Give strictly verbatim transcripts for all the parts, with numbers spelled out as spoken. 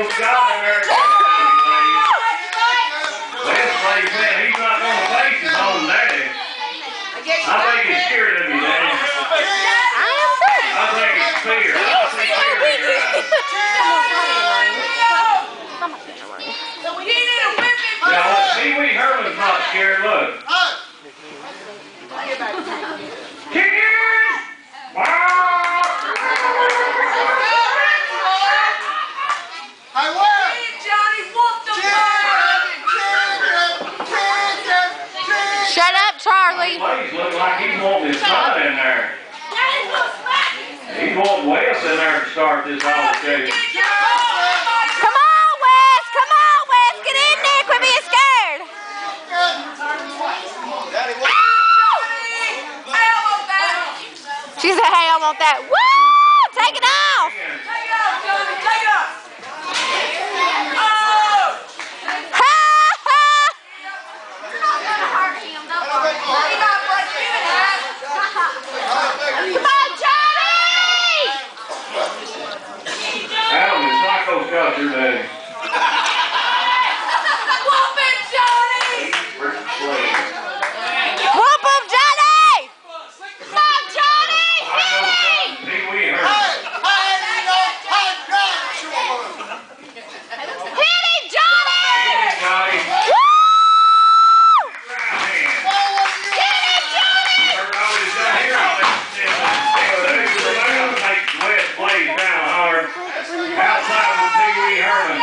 old Scott in there. This lady said he's not going to face his own daddy. I think he's scared of you, Daddy. I am too. I think he's fear. I see fear in your eyes. Now, look, Pee Wee Herman's not scared. Look. Kick in! Wow! I will! Johnny, whoop the Shut up, Charlie. Ladies look like he's wanting his son in there. He's wanting Wes in there to start this altercation. Come on, Wes. Come on, Wes. Get in there. Quit being scared. She said, hey, I want that. Woo! Take it off. Take it off, Johnny. Take it off. Ha ha. Come on, Johnny. Adam is Psycho Scott your daddy. Whoop it, Johnny. Whoop him, Johnny. Come on, Johnny. Pee Wee Herman. Hit him, Johnny. Johnny. Woo! Right hand. Get him, Johnny. Heard all this down here. They're going to make Wes plays down hard. Outside of the Pee Wee Herman.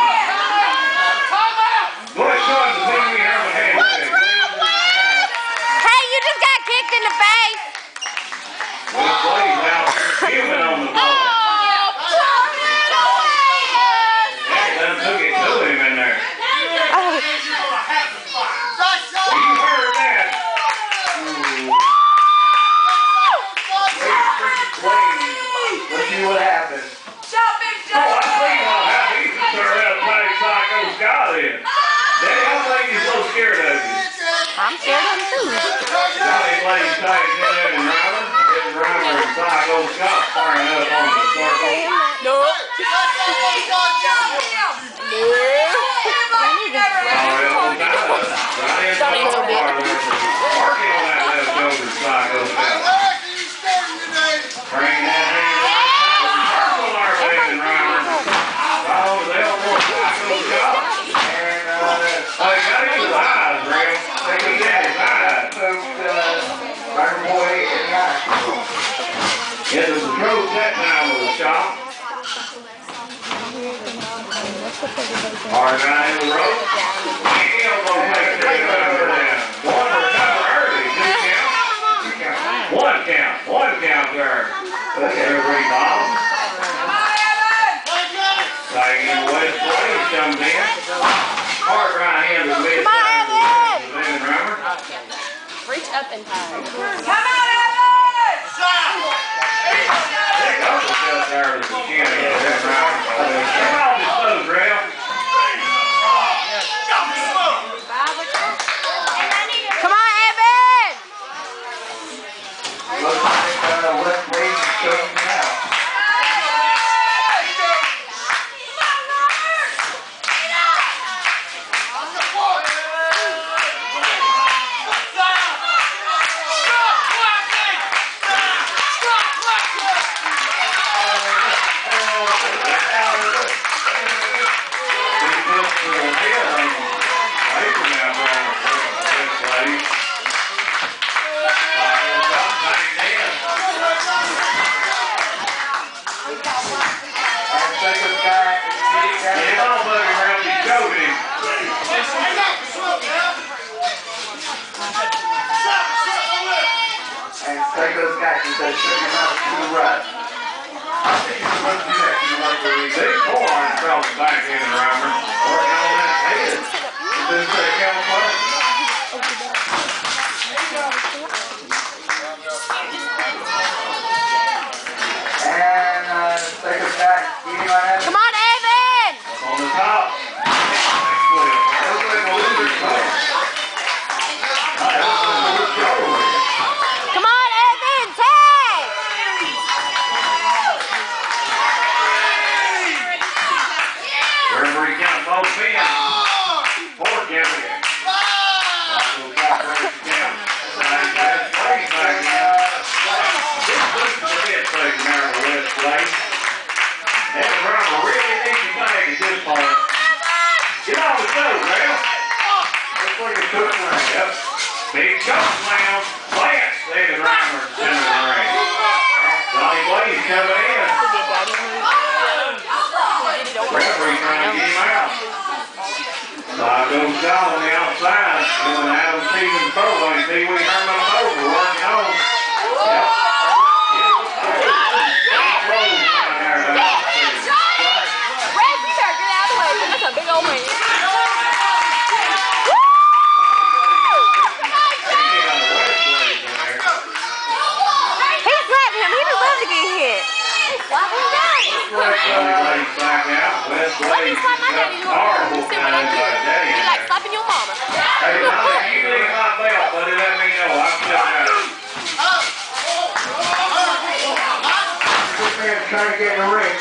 Go ahead, show him the Pee Wee Herman hand. What's wrong, Wes? Hey, you just got kicked in the face. Wes plays out. Human on the ball. Oh, poor little Wes. That done took it to him in there. Oh. You heard that. Ooh. Let's see what happens. Jump him, Oh, I Johnny. see what happened. He just turned around and played Psycho Scott in. Daddy, I don't think he's so scared of you. I'm scared of him too. Johnny played tag in and Rymer. Getting Rymer and Psycho Scott firing up on the circle. No. Johnny a little bit. Working on that left shoulder, Psycho Scott. Bring that hand up. Circle our head and Rymer. Right over the elbow, Psycho Scott. And, uh, oh, he got him in his eyes, Ray. Take him in his eyes. Rymer boy in the eyes. Get the control set now with the shot. Hard guy in the rope. He elbow take three over there. One recover early. Two count. One count. One count there. Look at everybody, Bob. Taking West Blaze comes in. Hard right hand to mid. Come on, Evan. Then Rymer. Reach up and tie. Come on, Evan! There goes the shot there with the chin. Then Rymer. Come on, this slow, Rail. Come on, Evan. Looks like uh, West Blaze is showing out. Come on, Evan. On the top. Come on, Evan. Tag. both ends. Four county. Psycho Scott breaks the count. Side pass Blaze back in. This puts the bit taken there on the left place. That Rymer really needs to tag at this point. Get on the toe, Ralph. Looks like a cook line. Yep. Big coach slam. Lance. David Rymer in the center of the ring. Johnny Blaze coming in. Referee trying to get him out. Psycho Scott on the outside. Doing Adam Stevens photo and Pee Wee Herman over. Working on. Yep. Big old man. He slapped him. He would love to get hit. Slap him down. Back out. West Let me slap my daddy. You want to see what I do? You like slapping your mama. Hey, Molly, you leave my belt, buddy. Let me know. I'm still out. This man's trying to get in the ring.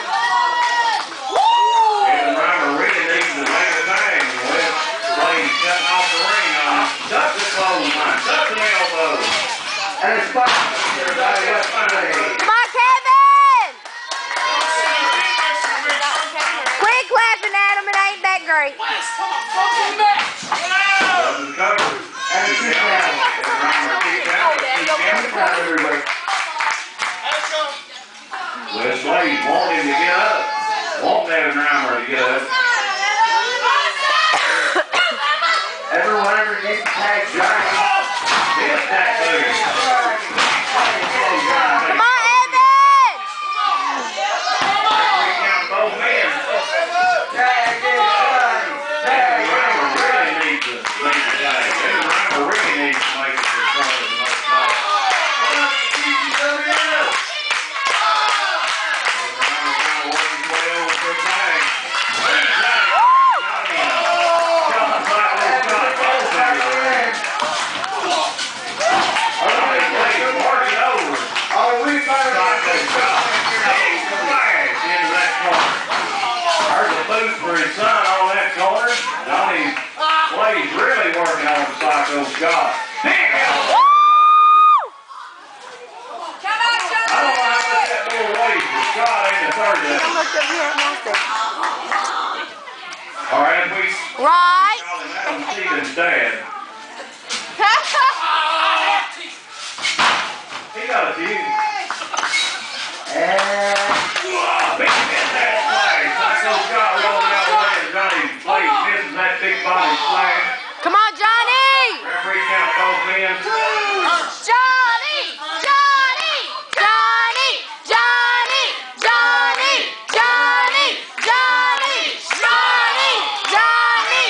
Duck the clothesline, duck the elbow. And it's fine. Everybody got fine. Come on, Kevin! Quit clapping at him. It ain't that great. Doesn't cover. And it's kicked out. And Rymer kicked out. Kicked out everybody. West Blaze want him to get up. Want David Rymer to get up. Everyone ever needs to tag Johnny. This tag booty. Come on, Evan! We count both men. Tag is Johnny. David Rymer really needs to make the tag. David Rymer really needs to make it to the front of the most tag. David Rymer kind of working his way over for a tag. For his son on that corner. Johnny Blaze really working on the Psycho Scott. Big elbow! Come on, Johnny! I don't know how much that little weight for Scott ain't the third day. I'm up here at Monster. All right, we Right. call him Adam Stevens' dad. He got a few. And big hit that flag. Psycho Scott rolling out the way and Johnny Blaze misses that big body slam. Come on, Johnny! Referee count both men. Johnny! Johnny! Johnny! Johnny! Johnny! Johnny! Johnny! Johnny! Johnny!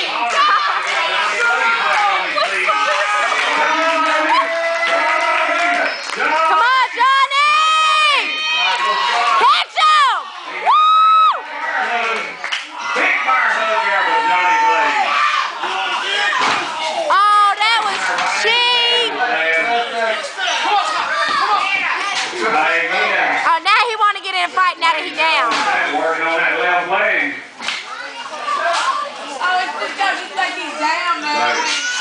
Come on, Johnny! Catch him! Woo! Big fire hug there with Johnny Blaze. Oh, that was cheap! Bang in. Oh, now he want to get in a fight now that he's down. Working on that left leg. Oh, it's just because you think he's down, man. Right.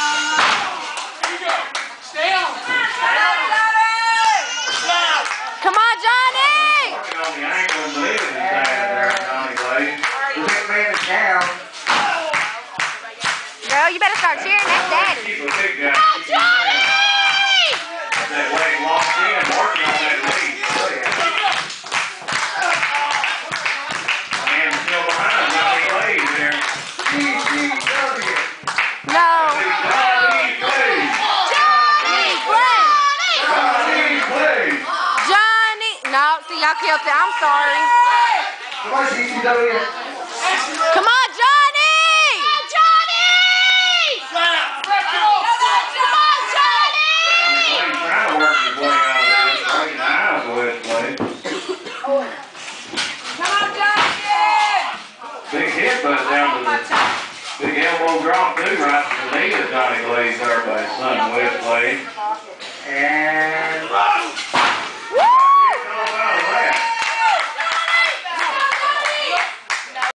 Stay on. Stay on, Johnny! Come on, Johnny! Working on the ankle and the knee with his dad there, Johnny Blaze. The big man is down. Girl, you better start cheering. That's daddy. Keep a big guy. Come on, Johnny! Got that leg locked in, working on that knee. Man still behind Johnny Blaze there. No. Johnny Blaze. Johnny Blaze! Johnny Blaze. Johnny. No, see, y'all killed it. I'm sorry. Come on, C C W. Come on, Johnny! Johnny! Come on, Johnny! Johnny Blaze trying to work his way out of this. Right now is the way it's played. Come on, Johnny! Big hit, but down to the big elbow drop too, right to the knee of Johnny Blaze there by his son West Blaze. And